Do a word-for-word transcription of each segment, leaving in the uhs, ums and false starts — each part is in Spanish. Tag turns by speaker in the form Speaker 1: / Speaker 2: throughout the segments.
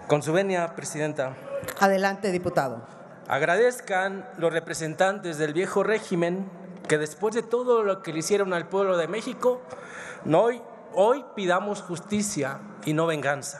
Speaker 1: Con su venia, Presidenta.
Speaker 2: Adelante, diputado.
Speaker 1: Agradezcan los representantes del viejo régimen que después de todo lo que le hicieron al pueblo de México, no hoy, hoy pidamos justicia y no venganza.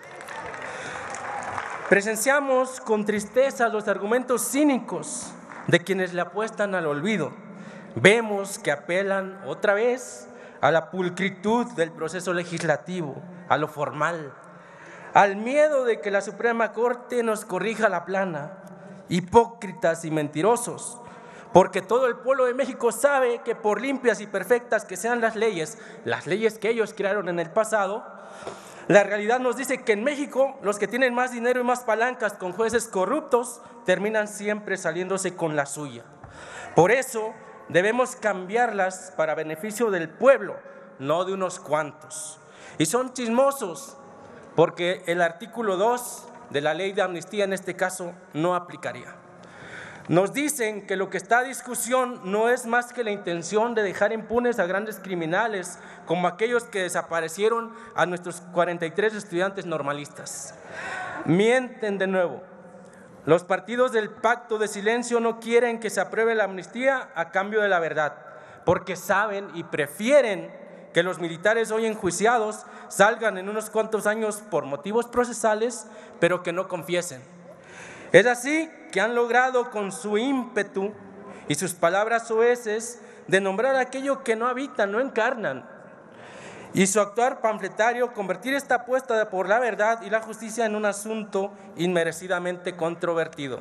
Speaker 1: Presenciamos con tristeza los argumentos cínicos de quienes le apuestan al olvido. Vemos que apelan otra vez a la pulcritud del proceso legislativo, a lo formal, al miedo de que la Suprema Corte nos corrija la plana. Hipócritas y mentirosos, porque todo el pueblo de México sabe que por limpias y perfectas que sean las leyes, las leyes que ellos crearon en el pasado, la realidad nos dice que en México los que tienen más dinero y más palancas con jueces corruptos terminan siempre saliéndose con la suya. Por eso debemos cambiarlas para beneficio del pueblo, no de unos cuantos. Y son chismosos, porque el artículo dos de la ley de amnistía en este caso no aplicaría. Nos dicen que lo que está a discusión no es más que la intención de dejar impunes a grandes criminales como aquellos que desaparecieron a nuestros cuarenta y tres estudiantes normalistas. Mienten de nuevo. Los partidos del pacto de silencio no quieren que se apruebe la amnistía a cambio de la verdad, porque saben y prefieren que los militares hoy enjuiciados salgan en unos cuantos años por motivos procesales, pero que no confiesen. Es así que han logrado con su ímpetu y sus palabras soeces de nombrar aquello que no habitan, no encarnan, y su actuar panfletario convertir esta apuesta por la verdad y la justicia en un asunto inmerecidamente controvertido.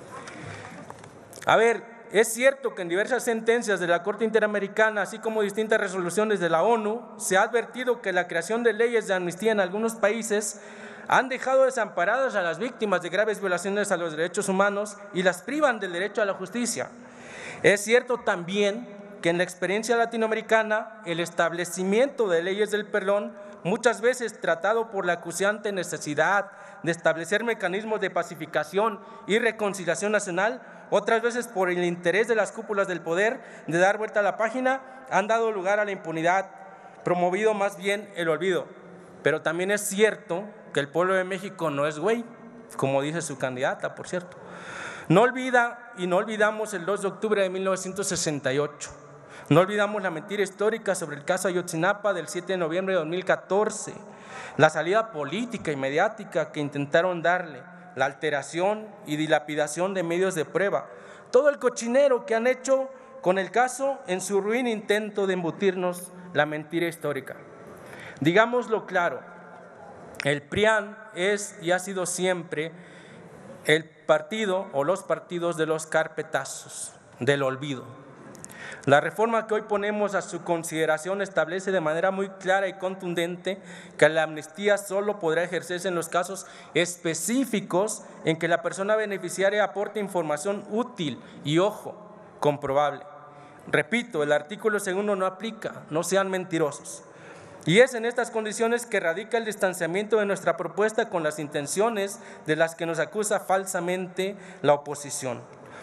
Speaker 1: A ver, es cierto que en diversas sentencias de la Corte Interamericana, así como distintas resoluciones de la ONU, se ha advertido que la creación de leyes de amnistía en algunos países han dejado desamparadas a las víctimas de graves violaciones a los derechos humanos y las privan del derecho a la justicia. Es cierto también que en la experiencia latinoamericana el establecimiento de leyes del perdón, muchas veces tratado por la acuciante necesidad de establecer mecanismos de pacificación y reconciliación nacional, otras veces por el interés de las cúpulas del poder de dar vuelta a la página, han dado lugar a la impunidad, promovido más bien el olvido. Pero también es cierto que el pueblo de México no es güey, como dice su candidata, por cierto. No olvida y no olvidamos el dos de octubre de mil novecientos sesenta y ocho. No olvidamos la mentira histórica sobre el caso Ayotzinapa del siete de noviembre de dos mil catorce, la salida política y mediática que intentaron darle, la alteración y dilapidación de medios de prueba, todo el cochinero que han hecho con el caso en su ruin intento de embutirnos la mentira histórica. Digámoslo claro, el P R I A N es y ha sido siempre el partido o los partidos de los carpetazos, del olvido. La reforma que hoy ponemos a su consideración establece de manera muy clara y contundente que la amnistía solo podrá ejercerse en los casos específicos en que la persona beneficiaria aporte información útil y, ojo, comprobable. Repito, el artículo segundo no aplica, no sean mentirosos. Y es en estas condiciones que radica el distanciamiento de nuestra propuesta con las intenciones de las que nos acusa falsamente la oposición.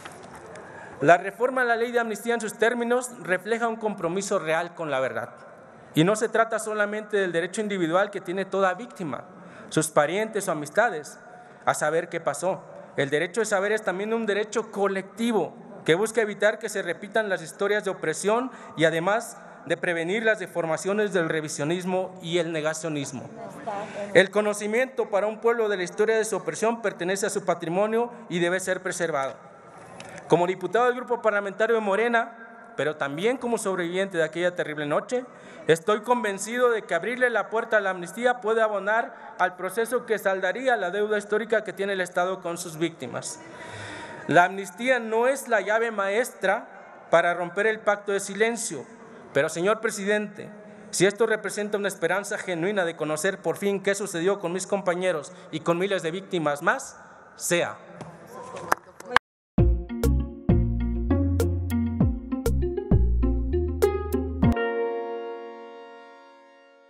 Speaker 1: La reforma a la ley de amnistía en sus términos refleja un compromiso real con la verdad. Y no se trata solamente del derecho individual que tiene toda víctima, sus parientes o amistades, a saber qué pasó. El derecho de saber es también un derecho colectivo que busca evitar que se repitan las historias de opresión y además de prevenir las deformaciones del revisionismo y el negacionismo. El conocimiento para un pueblo de la historia de su opresión pertenece a su patrimonio y debe ser preservado. Como diputado del Grupo Parlamentario de Morena, pero también como sobreviviente de aquella terrible noche, estoy convencido de que abrirle la puerta a la amnistía puede abonar al proceso que saldaría la deuda histórica que tiene el Estado con sus víctimas. La amnistía no es la llave maestra para romper el pacto de silencio, pero, señor presidente, si esto representa una esperanza genuina de conocer por fin qué sucedió con mis compañeros y con miles de víctimas más, sea.